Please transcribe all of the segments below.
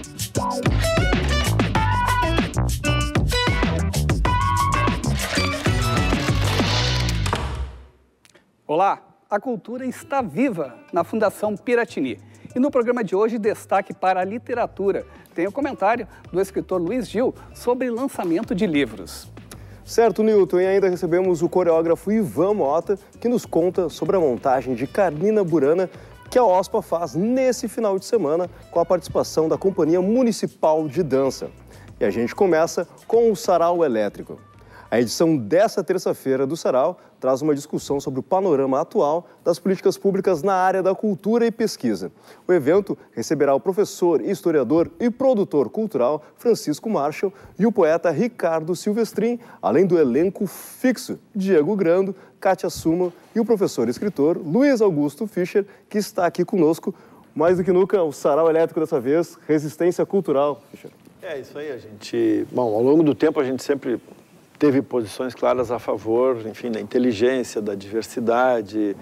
Olá, a cultura está viva na Fundação Piratini. E no programa de hoje, destaque para a literatura. Tem o comentário do escritor Luiz Gil sobre lançamento de livros. Certo, Newton, e ainda recebemos o coreógrafo Ivan Mota, que nos conta sobre a montagem de Carmina Burana, que a OSPA faz nesse final de semana com a participação da Companhia Municipal de Dança. E a gente começa com o Sarau Elétrico. A edição dessa terça-feira do Sarau traz uma discussão sobre o panorama atual das políticas públicas na área da cultura e pesquisa. O evento receberá o professor, historiador e produtor cultural Francisco Marshall e o poeta Ricardo Silvestrin, além do elenco fixo Diego Grando, Kátia Suma e o professor e escritor Luiz Augusto Fischer, que está aqui conosco. Mais do que nunca, o Sarau Elétrico dessa vez, resistência cultural, Fischer. É isso aí, a gente... Bom, ao longo do tempo a gente sempre teve posições claras a favor, enfim, da inteligência, da diversidade,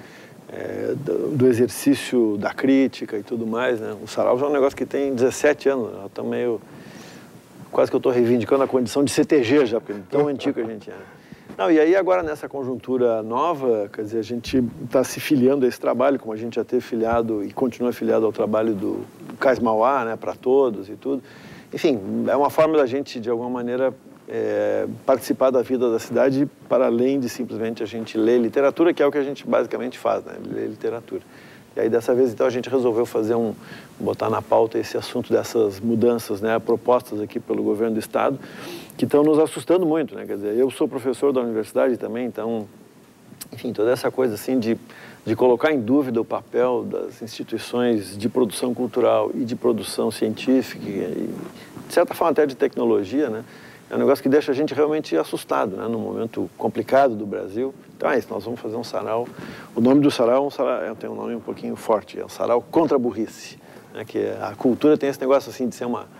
do exercício da crítica e tudo mais, né? O Sarau já é um negócio que tem 17 anos, já tá meio... Quase que eu estou reivindicando a condição de CTG já, porque tão antigo que a gente é. Não, e aí agora nessa conjuntura nova, quer dizer, a gente está se filiando a esse trabalho, como a gente já teve filiado e continua filiado ao trabalho do Cais Mauá, né, para todos e tudo. Enfim, é uma forma da gente, de alguma maneira, participar da vida da cidade para além de simplesmente a gente ler literatura, que é o que a gente basicamente faz, né? Ler literatura. E aí dessa vez então a gente resolveu botar na pauta esse assunto dessas mudanças, né, propostas aqui pelo governo do estado, que estão nos assustando muito, né? Quer dizer, eu sou professor da universidade também, então, enfim, toda essa coisa assim de colocar em dúvida o papel das instituições de produção cultural e de produção científica e, de certa forma até de tecnologia, né? É um negócio que deixa a gente realmente assustado, né? Num momento complicado do Brasil. Então é isso, nós vamos fazer um sarau. O nome do sarau tem um nome um pouquinho forte, é o Sarau contra a Burrice. Né? Que a cultura tem esse negócio assim de ser uma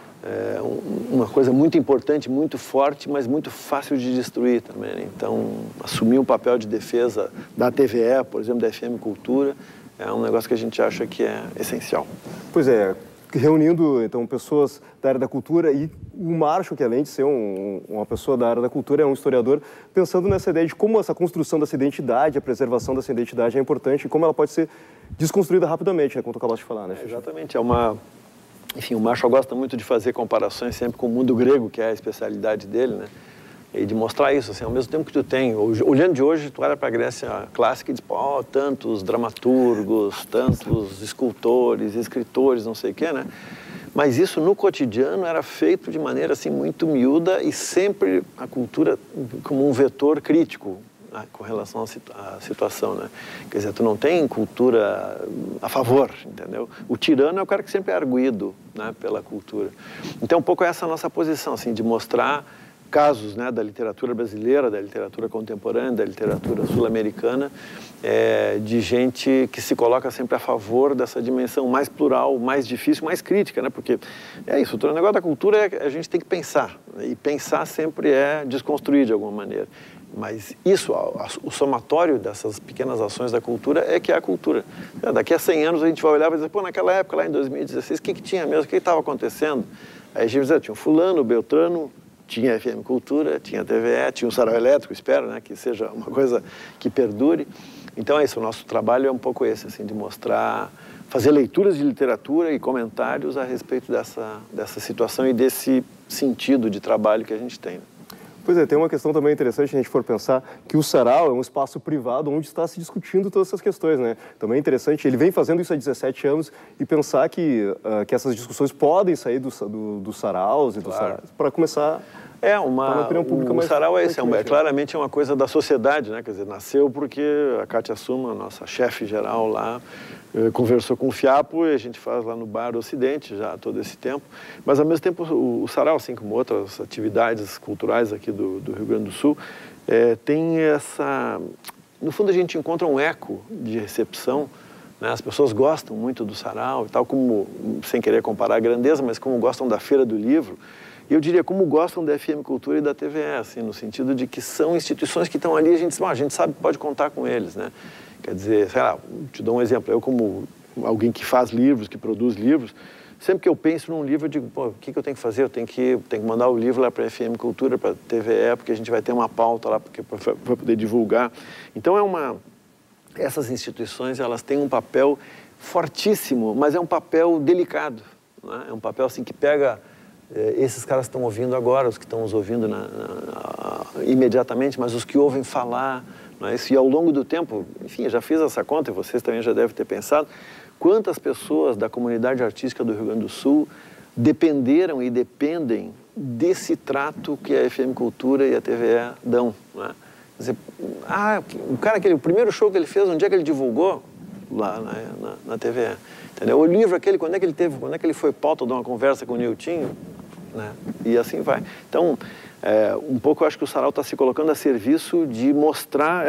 coisa muito importante, muito forte, mas muito fácil de destruir também. Né? Então, assumir um papel de defesa da TVE, por exemplo, da FM Cultura, é um negócio que a gente acha que é essencial. Pois é. Reunindo, então, pessoas da área da cultura e o Marshall, que além de ser uma pessoa da área da cultura, é um historiador, pensando nessa ideia de como essa construção dessa identidade, a preservação dessa identidade é importante e como ela pode ser desconstruída rapidamente, né, como tu acabaste de falar, né? Exatamente, enfim, o Marshall gosta muito de fazer comparações sempre com o mundo grego, que é a especialidade dele, né? E de mostrar isso, assim, ao mesmo tempo que tu tem, olhando de hoje, tu olha para a Grécia clássica e diz, pô, tantos dramaturgos, tantos escultores, escritores, não sei o quê, né? Mas isso no cotidiano era feito de maneira assim muito miúda e sempre a cultura como um vetor crítico, né, com relação à situação, né? Quer dizer, tu não tem cultura a favor, entendeu? O tirano é o cara que sempre é arguido, né, pela cultura. Então, um pouco essa nossa posição, assim, de mostrar casos, né, da literatura brasileira, da literatura contemporânea, da literatura sul-americana, de gente que se coloca sempre a favor dessa dimensão mais plural, mais difícil, mais crítica, né? Porque é isso, o negócio da cultura a gente tem que pensar, e pensar sempre é desconstruir de alguma maneira. Mas isso, o somatório dessas pequenas ações da cultura é que é a cultura. Daqui a 100 anos a gente vai olhar e vai dizer, pô, naquela época, lá em 2016, o que tinha mesmo? O que estava acontecendo? Aí a gente vai dizer, tinha o fulano, o Beltrano, tinha a FM Cultura, tinha a TVE, tinha o Sarau Elétrico, espero, né, que seja uma coisa que perdure. Então é isso, o nosso trabalho é um pouco esse, assim, de mostrar, fazer leituras de literatura e comentários a respeito dessa situação e desse sentido de trabalho que a gente tem. Pois é, tem uma questão também interessante, se a gente for pensar que o Sarau é um espaço privado onde está se discutindo todas essas questões, né? Também é interessante, ele vem fazendo isso há 17 anos e pensar que essas discussões podem sair dos saraus e dos saraus, para começar... uma opinião pública mais... O Sarau é esse, claramente é uma coisa da sociedade, né? Quer dizer, nasceu porque a Kátia Suma, nossa chefe geral lá, conversou com o Fiapo e a gente faz lá no Bar Ocidente já há todo esse tempo. Mas, ao mesmo tempo, o Sarau, assim como outras atividades culturais aqui do Rio Grande do Sul, tem essa... No fundo, a gente encontra um eco de recepção, né? As pessoas gostam muito do Sarau e tal, como, sem querer comparar a grandeza, mas como gostam da Feira do Livro. E eu diria, como gostam da FM Cultura e da TVE, assim, no sentido de que são instituições que estão ali, a gente sabe que pode contar com eles, né? Quer dizer, sei lá, te dou um exemplo, eu como alguém que faz livros, que produz livros, sempre que eu penso num livro, eu digo, pô, o que eu tenho que fazer? Eu tenho que mandar o livro lá para a FM Cultura, para a TVE, porque a gente vai ter uma pauta lá para poder divulgar. Então, essas instituições, elas têm um papel fortíssimo, mas é um papel delicado, né? É um papel assim que pega esses caras que estão ouvindo agora, os que estão nos ouvindo imediatamente, mas os que ouvem falar, né? E ao longo do tempo, enfim, eu já fiz essa conta e vocês também já devem ter pensado, quantas pessoas da comunidade artística do Rio Grande do Sul dependeram e dependem desse trato que a FM Cultura e a TVE dão, né? Quer dizer, o cara, o primeiro show que ele fez, onde é que ele divulgou? Lá na TVE, entendeu? O livro aquele, quando é que ele foi pauta de uma conversa com o Niltinho, né? E assim vai. Então, um pouco eu acho que o Sarau está se colocando a serviço de mostrar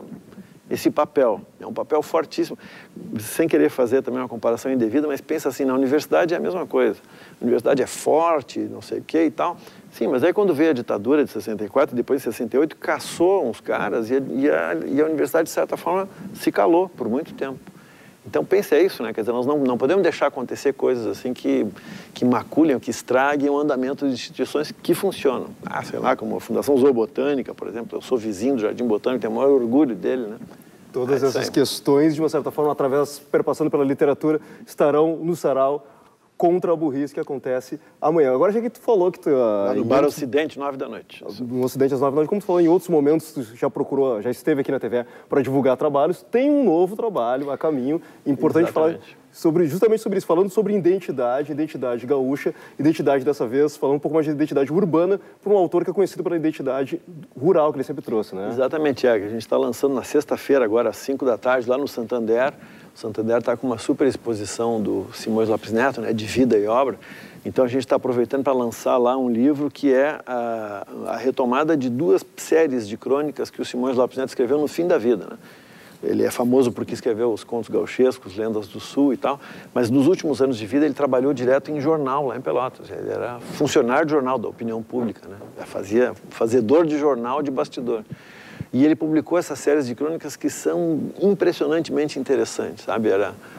esse papel. É um papel fortíssimo, sem querer fazer também uma comparação indevida, mas pensa assim, na universidade é a mesma coisa. A universidade é forte, não sei o que e tal. Sim, mas aí quando veio a ditadura de 64, depois de 68, caçou uns caras e a universidade, de certa forma, se calou por muito tempo. Então, pense isso, né? Quer dizer, nós não podemos deixar acontecer coisas assim que maculem, que estraguem o andamento de instituições que funcionam. Sei lá, como a Fundação Zoobotânica, por exemplo. Eu sou vizinho do Jardim Botânico, tenho o maior orgulho dele, né? Todas essas questões, de uma certa forma, perpassando pela literatura, estarão no Sarau contra a burrice que acontece amanhã. Agora, já que tu falou que tu... no Bar Ocidente, 9 da noite. No Ocidente, às 9 da noite. Como tu falou, em outros momentos, tu já esteve aqui na TV para divulgar trabalhos. Tem um novo trabalho a caminho. Importante falar justamente sobre isso, falando sobre identidade gaúcha, identidade dessa vez, falando um pouco mais de identidade urbana, por um autor que é conhecido pela identidade rural que ele sempre trouxe, né? Exatamente, a gente está lançando na sexta-feira, agora às 5 da tarde, lá no Santander. O Santander está com uma super exposição do Simões Lopes Neto, né, de vida e obra. Então a gente está aproveitando para lançar lá um livro que é a retomada de 2 séries de crônicas que o Simões Lopes Neto escreveu no fim da vida, né? Ele é famoso porque escreveu os contos gauchescos, Lendas do Sul e tal, mas nos últimos anos de vida ele trabalhou direto em jornal lá em Pelotas. Ele era funcionário de jornal da opinião pública, né? Fazedor de jornal de bastidor. E ele publicou essas séries de crônicas que são impressionantemente interessantes, sabe?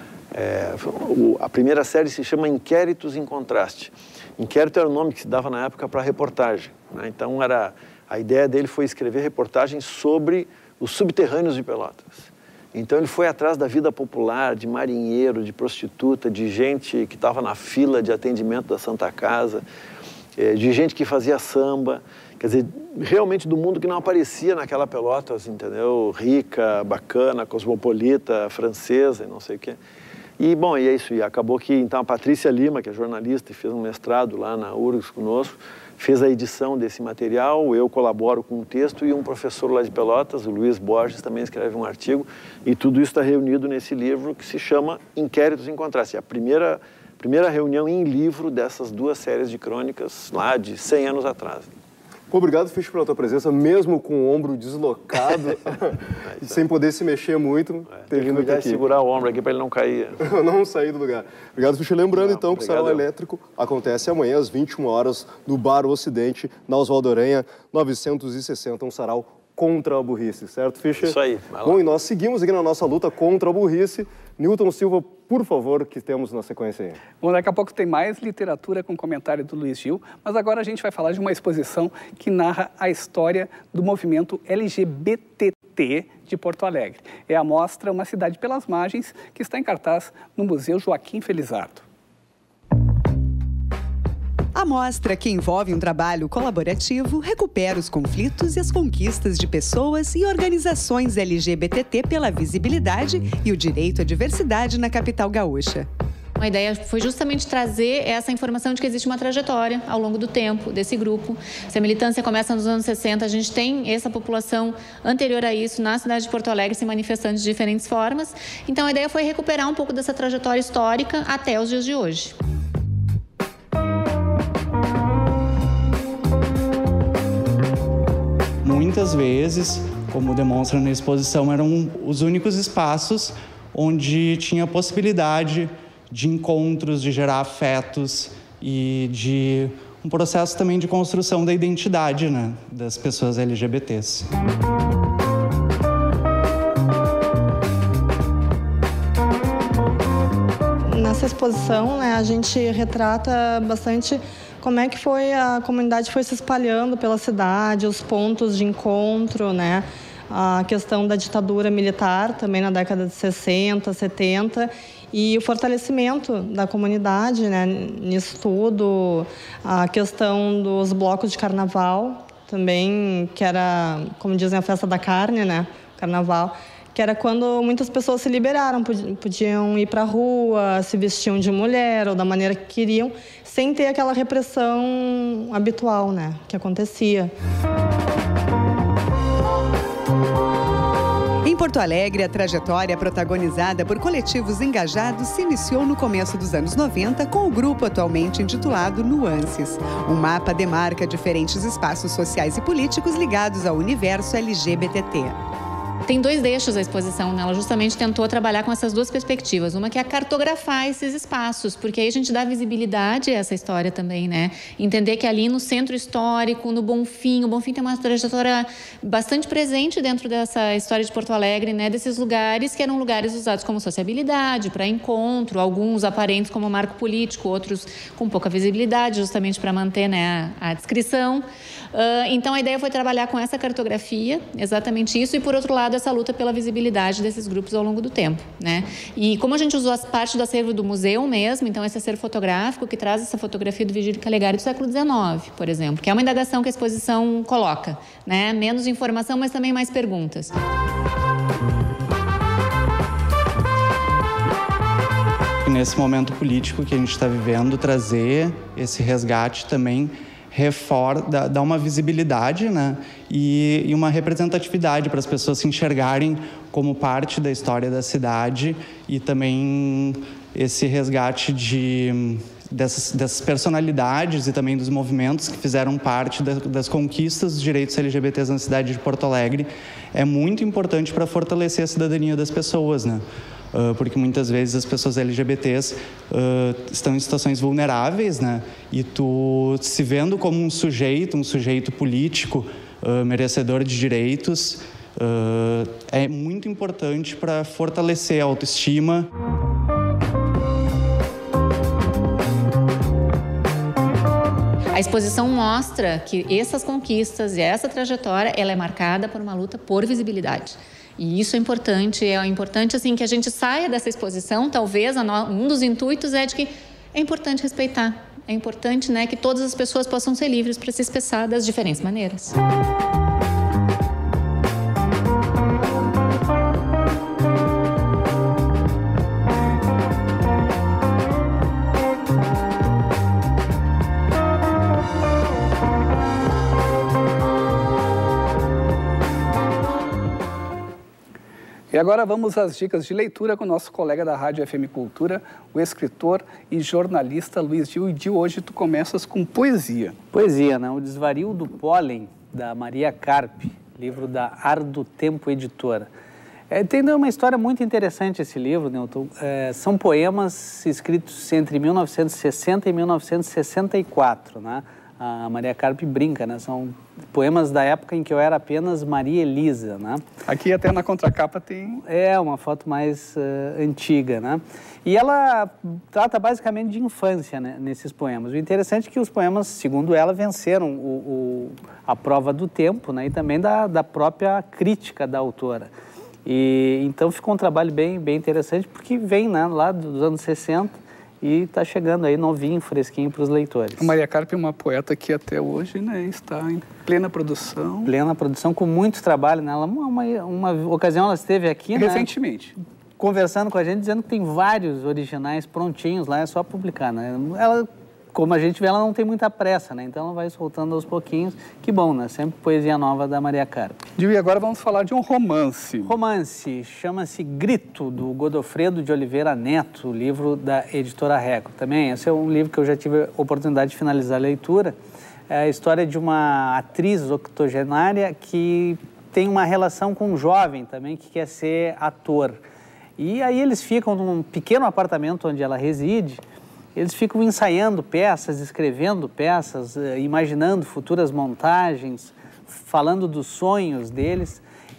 A primeira série se chama Inquéritos em Contraste. Inquérito era o nome que se dava na época para reportagem, né? Então a ideia dele foi escrever reportagens sobre os subterrâneos de Pelotas. Então ele foi atrás da vida popular, de marinheiro, de prostituta, de gente que estava na fila de atendimento da Santa Casa, de gente que fazia samba, quer dizer, realmente do mundo que não aparecia naquela Pelotas, entendeu? Rica, bacana, cosmopolita, francesa e não sei o quê. E, bom, e é isso. E acabou que, então, a Patrícia Lima, que é jornalista e fez um mestrado lá na URGS conosco, fez a edição desse material, eu colaboro com o texto e um professor lá de Pelotas, o Luiz Borges, também escreve um artigo, e tudo isso está reunido nesse livro que se chama Inquéritos em Contraste. É a primeira reunião em livro dessas 2 séries de crônicas lá de 100 anos atrás. Obrigado, Fisch, pela tua presença, mesmo com o ombro deslocado, sem poder se mexer muito. Tem que cuidar de segurar o ombro aqui para ele não cair. Não sair do lugar. Obrigado, Fisch. Lembrando, então, que o Sarau Elétrico acontece amanhã, às 21 horas, no Bar Ocidente, na Oswaldo Aranha, 960, um sarau contra a burrice, certo, Fisch? Isso aí. Bom, e nós seguimos aqui na nossa luta contra a burrice. Newton Silva, por favor, que temos na sequência aí. Bom, daqui a pouco tem mais literatura com comentário do Luiz Gil, mas agora a gente vai falar de uma exposição que narra a história do movimento LGBTT de Porto Alegre. É a mostra Uma Cidade pelas Margens, que está em cartaz no Museu Joaquim Felizardo. A mostra, que envolve um trabalho colaborativo, recupera os conflitos e as conquistas de pessoas e organizações LGBTT pela visibilidade e o direito à diversidade na capital gaúcha. A ideia foi justamente trazer essa informação de que existe uma trajetória ao longo do tempo desse grupo. Se a militância começa nos anos 60, a gente tem essa população anterior a isso na cidade de Porto Alegre se manifestando de diferentes formas. Então a ideia foi recuperar um pouco dessa trajetória histórica até os dias de hoje. Muitas vezes, como demonstra na exposição, eram os únicos espaços onde tinha possibilidade de encontros, de gerar afetos e de um processo também de construção da identidade, né, das pessoas LGBTs. Na essa exposição, né, a gente retrata bastante como é que a comunidade foi se espalhando pela cidade, os pontos de encontro, né, a questão da ditadura militar também na década de 60, 70 e o fortalecimento da comunidade, né, nisso tudo, a questão dos blocos de carnaval também, que era, como dizem, a festa da carne, né, carnaval, que era quando muitas pessoas se liberaram, podiam ir para a rua, se vestiam de mulher ou da maneira que queriam, sem ter aquela repressão habitual, né, que acontecia. Em Porto Alegre, a trajetória protagonizada por coletivos engajados se iniciou no começo dos anos 90 com o grupo atualmente intitulado Nuances. Um mapa demarca diferentes espaços sociais e políticos ligados ao universo LGBTT. Tem dois eixos a exposição, né? Ela justamente tentou trabalhar com essas duas perspectivas. Uma que é cartografar esses espaços, porque aí a gente dá visibilidade a essa história também, né? Entender que ali no centro histórico, no Bonfim, o Bonfim tem uma trajetória bastante presente dentro dessa história de Porto Alegre, né? Desses lugares que eram lugares usados como sociabilidade, para encontro, alguns aparentes como marco político, outros com pouca visibilidade, justamente para manter, né, a descrição. Então a ideia foi trabalhar com essa cartografia, exatamente isso, e por outro lado essa luta pela visibilidade desses grupos ao longo do tempo, né? E como a gente usou as partes do acervo do museu mesmo, então esse acervo fotográfico que traz essa fotografia do Vigílio Calegari do século XIX, por exemplo, que é uma indagação que a exposição coloca, né? Menos informação, mas também mais perguntas. Nesse momento político que a gente está vivendo, trazer esse resgate também dá uma visibilidade, né, e uma representatividade para as pessoas se enxergarem como parte da história da cidade e também esse resgate dessas personalidades e também dos movimentos que fizeram parte das conquistas dos direitos LGBTs na cidade de Porto Alegre é muito importante para fortalecer a cidadania das pessoas, né? Porque muitas vezes as pessoas LGBTs estão em situações vulneráveis, né? E tu se vendo como um sujeito político, merecedor de direitos, é muito importante para fortalecer a autoestima. A exposição mostra que essas conquistas e essa trajetória, ela é marcada por uma luta por visibilidade. E isso é importante assim, que a gente saia dessa exposição, talvez um dos intuitos é de que é importante respeitar, é importante, né, que todas as pessoas possam ser livres para se expressar das diferentes maneiras. E agora vamos às dicas de leitura com o nosso colega da Rádio FM Cultura, o escritor e jornalista Luiz Gil. E de hoje tu começas com poesia. Poesia, né? O Desvario do Pólen, da Maria Carpe, livro da Ar do Tempo Editora. Tem uma história muito interessante esse livro, Newton. São poemas escritos entre 1960 e 1964, né? A Maria Carpe brinca, né? São poemas da época em que eu era apenas Maria Elisa, né? Aqui até na contracapa tem... uma foto mais antiga, né? E ela trata basicamente de infância, né, nesses poemas. O interessante é que os poemas, segundo ela, venceram a prova do tempo, né? E também da própria crítica da autora. E então ficou um trabalho bem interessante, porque vem, né, lá dos anos 60, e está chegando aí novinho, fresquinho para os leitores. A Maria Carpe é uma poeta que até hoje, né, está em plena produção. Plena produção, com muito trabalho nela. Uma ocasião ela esteve aqui, recentemente, né, conversando com a gente, dizendo que tem vários originais prontinhos lá, é só publicar, né? Ela, como a gente vê, ela não tem muita pressa, né? Então ela vai soltando aos pouquinhos. Que bom, né? Sempre poesia nova da Maria Carpe. E agora vamos falar de um romance. Romance, chama-se Grito, do Godofredo de Oliveira Neto, livro da editora Record. Também, esse é um livro que eu já tive a oportunidade de finalizar a leitura. É a história de uma atriz octogenária que tem uma relação com um jovem também que quer ser ator. E aí eles ficam num pequeno apartamento onde ela reside. Eles ficam ensaiando peças, escrevendo peças, imaginando futuras montagens, falando dos sonhos deles.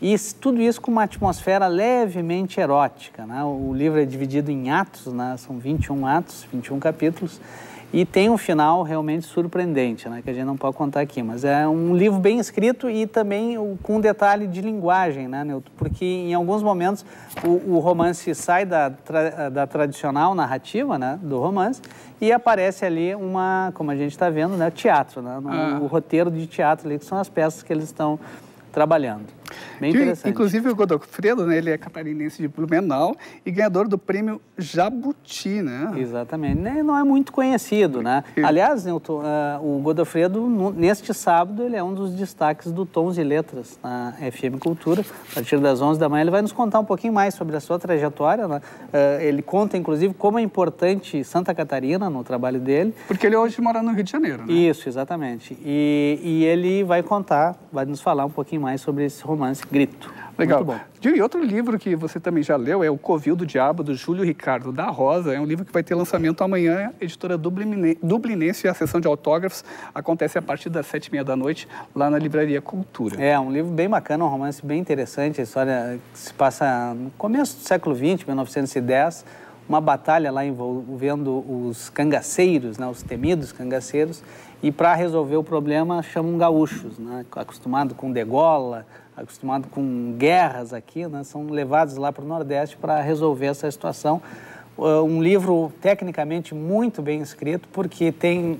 E tudo isso com uma atmosfera levemente erótica, né? O livro é dividido em atos, né? São 21 atos, 21 capítulos, e tem um final realmente surpreendente, né? Que a gente não pode contar aqui, mas é um livro bem escrito e também com um detalhe de linguagem, né, Nilton? Porque em alguns momentos o romance sai da tradicional narrativa, né, do romance, e aparece ali como a gente está vendo, né, teatro, né? O roteiro de teatro ali, que são as peças que eles estão trabalhando. Bem interessante. Inclusive o Godofredo, né, ele é catarinense de Blumenau e ganhador do prêmio Jabuti, né? Exatamente. Não é muito conhecido, né? Aliás, Nilton, o Godofredo, neste sábado, ele é um dos destaques do Tons e Letras na FM Cultura. A partir das 11 da manhã, ele vai nos contar um pouquinho mais sobre a sua trajetória, né? Ele conta, inclusive, como é importante Santa Catarina no trabalho dele. Porque ele hoje mora no Rio de Janeiro, né? Isso, exatamente. E ele vai nos falar um pouquinho mais sobre esse romance Grito. Legal. Muito bom. E outro livro que você também já leu é O Covil do Diabo, do Júlio Ricardo da Rosa. É um livro que vai ter lançamento amanhã, editora Dublinense, e a sessão de autógrafos acontece a partir das 7h30 da noite, lá na Livraria Cultura. É um livro bem bacana, um romance bem interessante, a história que se passa no começo do século XX, 1910, uma batalha lá envolvendo os cangaceiros, né, os temidos cangaceiros, e para resolver o problema chamam gaúchos, né, acostumado com degola, acostumado com guerras aqui, né, são levados lá para o Nordeste para resolver essa situação. Um livro tecnicamente muito bem escrito, porque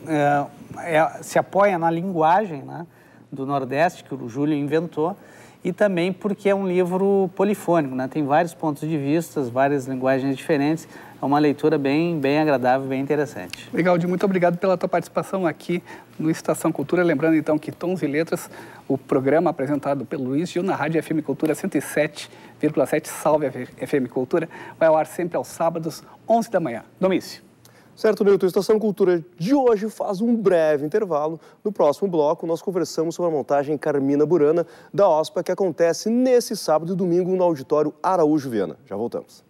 se apoia na linguagem, né, do Nordeste, que o Júlio inventou, e também porque é um livro polifônico, né, tem vários pontos de vista, várias linguagens diferentes. É uma leitura bem agradável, bem interessante. Legal, Di, muito obrigado pela tua participação aqui no Estação Cultura. Lembrando, então, que Tons e Letras, o programa apresentado pelo Luiz Gil na Rádio FM Cultura 107,7, Salve FM Cultura, vai ao ar sempre aos sábados, 11 da manhã. Domício. Certo, Nilton. Estação Cultura de hoje faz um breve intervalo. No próximo bloco, nós conversamos sobre a montagem Carmina Burana da OSPA, que acontece nesse sábado e domingo no Auditório Araújo Viana. Já voltamos.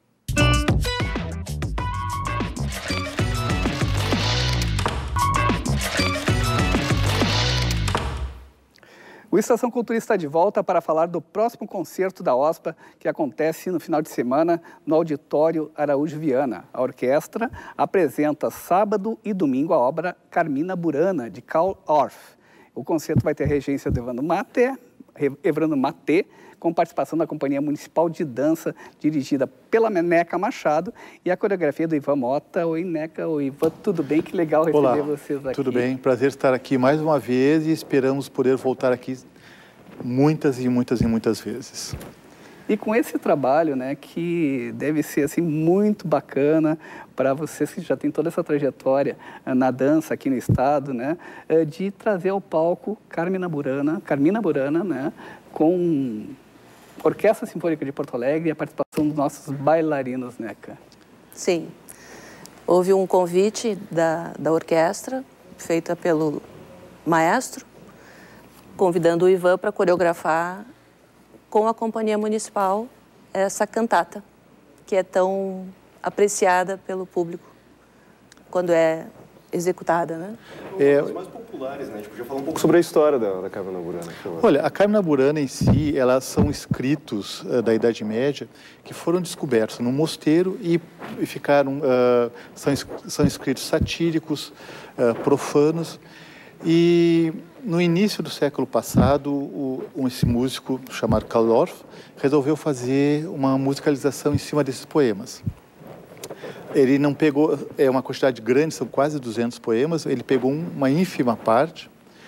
O Estação Cultura está de volta para falar do próximo concerto da OSPA, que acontece no final de semana no Auditório Araújo Viana. A orquestra apresenta sábado e domingo a obra Carmina Burana, de Karl Orff. O concerto vai ter a regência do Evrando Maté, com participação da Companhia Municipal de Dança, dirigida pela Neca Machado, e a coreografia do Ivan Mota. Oi, Neca. Oi, Ivan. Tudo bem? Que legal receber vocês aqui. Tudo bem. Prazer estar aqui mais uma vez e esperamos poder voltar aqui muitas e muitas e muitas vezes. E com esse trabalho, né, que deve ser assim, muito bacana para vocês que já têm toda essa trajetória na dança aqui no estado, né, de trazer ao palco Carmina Burana, né, com Orquestra Sinfônica de Porto Alegre e a participação dos nossos bailarinos, Neca. Sim. Houve um convite da orquestra, feita pelo maestro, convidando o Ivan para coreografar com a Companhia Municipal essa cantata, que é tão apreciada pelo público quando é executada, né? Os mais populares, né? A gente podia falar um pouco sobre a história da Carmina Burana. Olha, a Carmina Burana em si, elas são escritos da Idade Média que foram descobertos no mosteiro e ficaram, são escritos satíricos, profanos. E no início do século passado, esse músico chamado Karl Orff resolveu fazer uma musicalização em cima desses poemas. Ele não pegou, uma quantidade grande, são quase 200 poemas, ele pegou uma ínfima parte,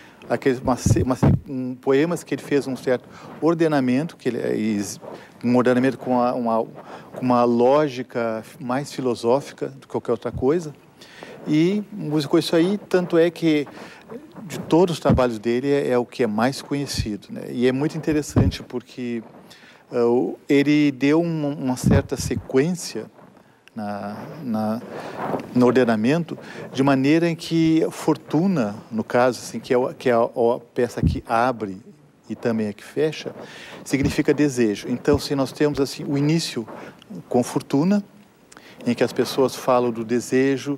poemas que ele fez um certo ordenamento, um ordenamento com uma lógica mais filosófica do que qualquer outra coisa, e musicou isso aí, tanto é que de todos os trabalhos dele é o que é mais conhecido, né? E é muito interessante porque ele deu uma certa sequência no ordenamento, de maneira em que Fortuna, no caso, assim, que é a peça que abre e também a que fecha, significa desejo. Então, se nós temos assim o início com Fortuna, em que as pessoas falam do desejo,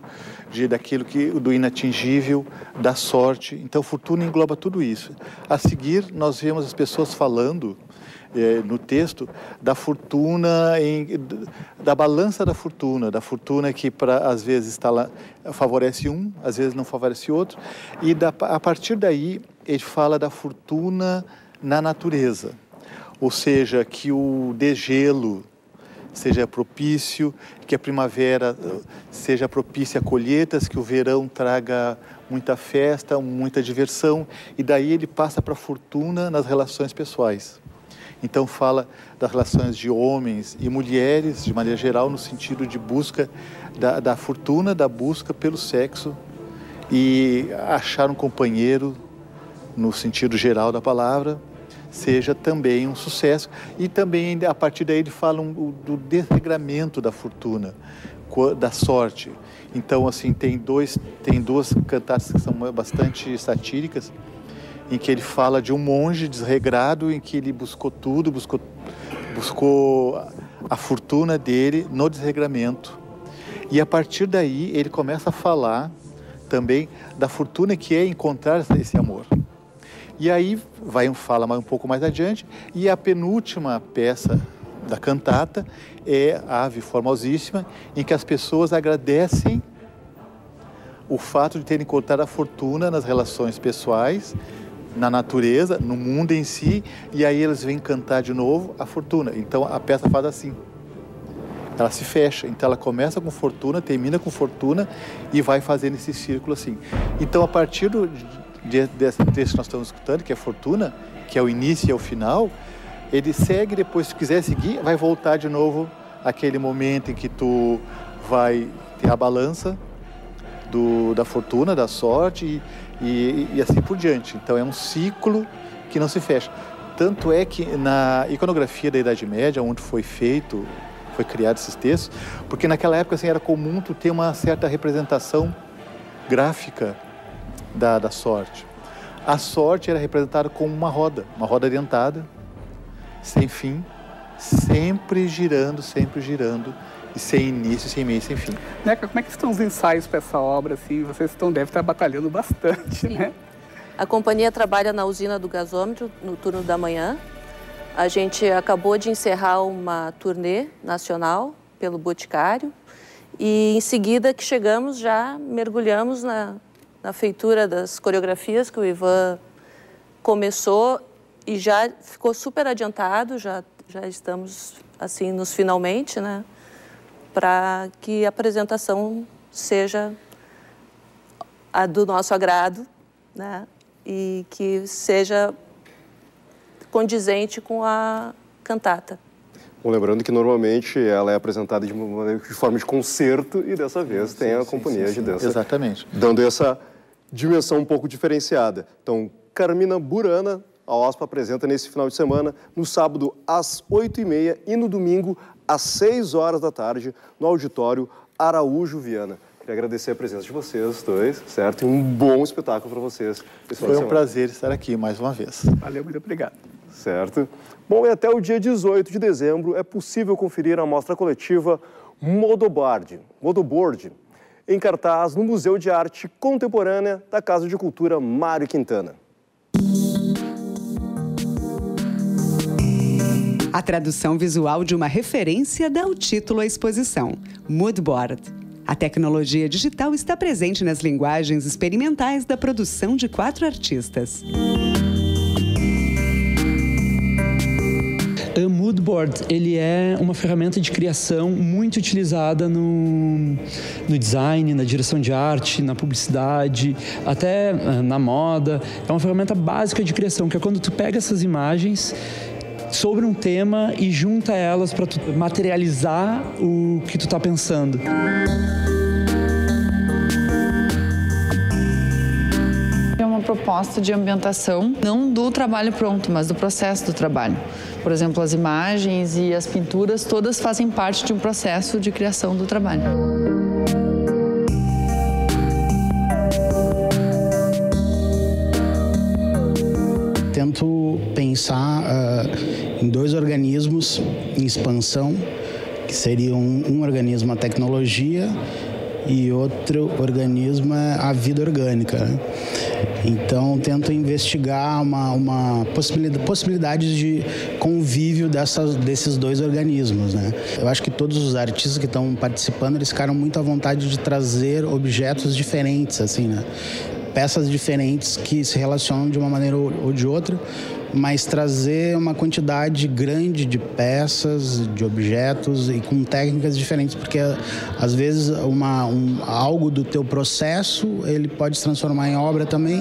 do inatingível, da sorte. Então, fortuna engloba tudo isso. A seguir, nós vemos as pessoas falando no texto da fortuna, da balança da fortuna que às vezes favorece um, às vezes não favorece outro. E a partir daí, ele fala da fortuna na natureza. Ou seja, que o degelo seja propício, que a primavera seja propícia a colheitas, que o verão traga muita festa, muita diversão, e daí ele passa para a fortuna nas relações pessoais. Então fala das relações de homens e mulheres, de maneira geral, no sentido de busca da fortuna, da busca pelo sexo e achar um companheiro, no sentido geral da palavra, seja também um sucesso. E também, a partir daí, ele fala do desregramento da fortuna, da sorte. Então, assim, tem duas cantatas que são bastante satíricas, em que ele fala de um monge desregrado, em que ele buscou tudo, buscou a fortuna dele no desregramento. E, a partir daí, ele começa a falar também da fortuna que é encontrar esse amor. E aí fala um pouco mais adiante, e a penúltima peça da cantata é a Ave Formosíssima, em que as pessoas agradecem o fato de terem encontrado a fortuna nas relações pessoais, na natureza, no mundo em si, e aí eles vêm cantar de novo a fortuna. Então a peça faz assim, ela se fecha, então ela começa com fortuna, termina com fortuna e vai fazendo esse círculo assim. Então a partir desse texto que nós estamos escutando, que é Fortuna, que é o início e o final, ele segue, depois, se quiser seguir, vai voltar de novo àquele momento em que tu vai ter a balança da fortuna, da sorte e assim por diante. Então é um ciclo que não se fecha. Tanto é que na iconografia da Idade Média, onde foi criado esses textos, porque naquela época assim, era comum tu ter uma certa representação gráfica da sorte. A sorte era representada como uma roda dentada, sem fim, sempre girando, e sem início, sem meio, sem fim. Neca, como é que estão os ensaios para essa obra? Assim? Vocês devem estar batalhando bastante, Sim. Né? A companhia trabalha na usina do gasômetro, no turno da manhã. A gente acabou de encerrar uma turnê nacional pelo Boticário e, em seguida que chegamos, já mergulhamos na feitura das coreografias que o Ivan começou e já ficou super adiantado, já estamos assim nos finalmente, né? Para que a apresentação seja a do nosso agrado, né? E que seja condizente com a cantata. Bom, lembrando que normalmente ela é apresentada de forma de concerto e dessa vez tem a companhia de dança. Exatamente. Dando essa dimensão um pouco diferenciada. Então, Carmina Burana, a OSPA apresenta nesse final de semana, no sábado às 8h30 e no domingo às 6h da tarde, no auditório Araújo Viana. Queria agradecer a presença de vocês dois, certo? E um bom espetáculo para vocês. Foi um prazer estar aqui mais uma vez. Valeu, muito obrigado. Certo. Bom, e até o dia 18 de dezembro é possível conferir a mostra coletiva Modoboard, em cartaz no Museu de Arte Contemporânea da Casa de Cultura Mário Quintana. A tradução visual de uma referência dá o título à exposição, Moodboard. A tecnologia digital está presente nas linguagens experimentais da produção de 4 artistas. O Moodboard, ele é uma ferramenta de criação muito utilizada no design, na direção de arte, na publicidade, até na moda. É uma ferramenta básica de criação, que é quando tu pega essas imagens sobre um tema e junta elas para tu materializar o que tu tá pensando. É uma proposta de ambientação, não do trabalho pronto, mas do processo do trabalho. Por exemplo, as imagens e as pinturas, todas fazem parte de um processo de criação do trabalho. Tento pensar em 2 organismos em expansão, que que seria um organismo a tecnologia e outro organismo é a vida orgânica, né? Então, tento investigar uma possibilidade de convívio desses dois organismos, né? Eu acho que todos os artistas que estão participando, eles ficaram muito à vontade de trazer objetos diferentes, assim, né? Peças diferentes que se relacionam de uma maneira ou de outra, mas trazer uma quantidade grande de peças, de objetos e com técnicas diferentes, porque às vezes algo do teu processo ele pode se transformar em obra também.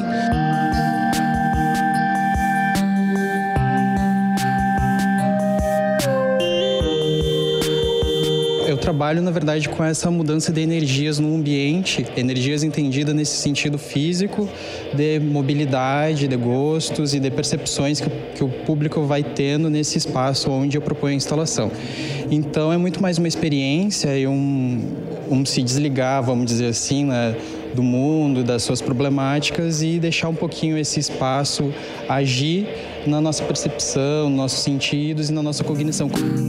Eu trabalho, na verdade, com essa mudança de energias no ambiente, energias entendidas nesse sentido físico, de mobilidade, de gostos e de percepções que o público vai tendo nesse espaço onde eu proponho a instalação. Então, é muito mais uma experiência e um se desligar, vamos dizer assim, né, do mundo, das suas problemáticas e deixar um pouquinho esse espaço agir na nossa percepção, nos nossos sentidos e na nossa cognição.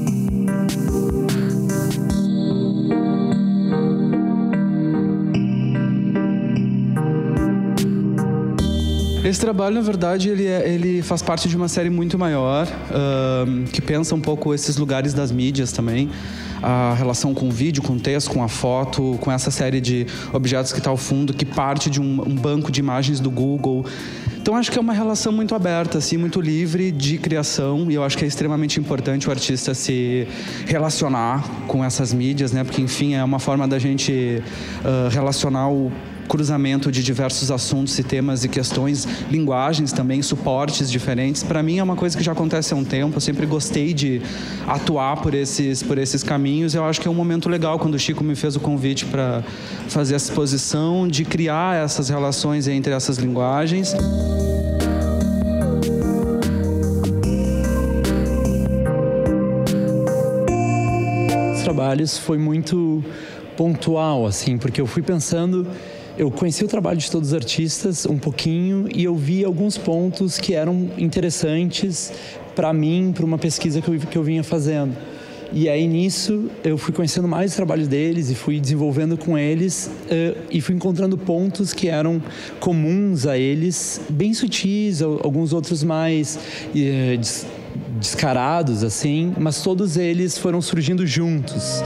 Esse trabalho, na verdade, ele faz parte de uma série muito maior, que pensa um pouco esses lugares das mídias também, a relação com o vídeo, com o texto, com a foto, com essa série de objetos que está ao fundo, que parte de um banco de imagens do Google. Então, acho que é uma relação muito aberta, assim, muito livre de criação, e eu acho que é extremamente importante o artista se relacionar com essas mídias, né? Porque, enfim, é uma forma da gente relacionar o cruzamento de diversos assuntos e temas e questões, linguagens também, suportes diferentes. Para mim é uma coisa que já acontece há um tempo, eu sempre gostei de atuar por esses caminhos. Eu acho que é um momento legal quando o Chico me fez o convite para fazer essa exposição, de criar essas relações entre essas linguagens. Os trabalhos foi muito pontual, assim, porque eu fui pensando. Eu conheci o trabalho de todos os artistas um pouquinho e eu vi alguns pontos que eram interessantes para mim, para uma pesquisa que eu vinha fazendo. E aí nisso eu fui conhecendo mais o trabalho deles e fui desenvolvendo com eles e fui encontrando pontos que eram comuns a eles, bem sutis, alguns outros mais descarados, assim, mas todos eles foram surgindo juntos.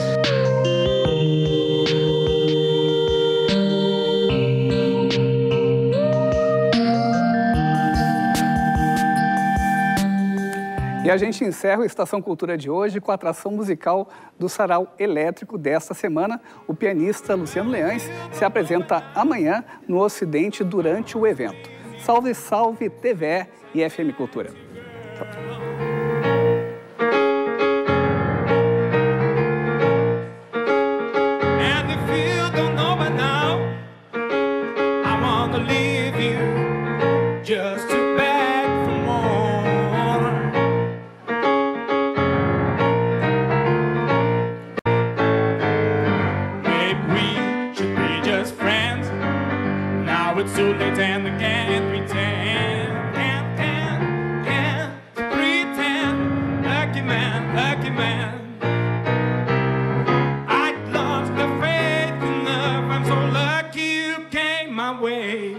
E a gente encerra a Estação Cultura de hoje com a atração musical do Sarau Elétrico desta semana. O pianista Luciano Leães se apresenta amanhã no Ocidente durante o evento. Salve, salve TVE e FM Cultura. It's too late and I can't pretend, can't pretend. Lucky man. I lost the faith in love. I'm so lucky you came my way.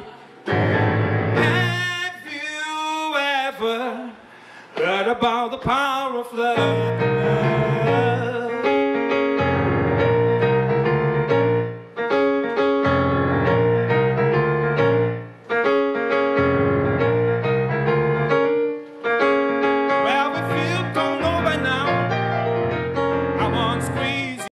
Have you ever heard about the power of love?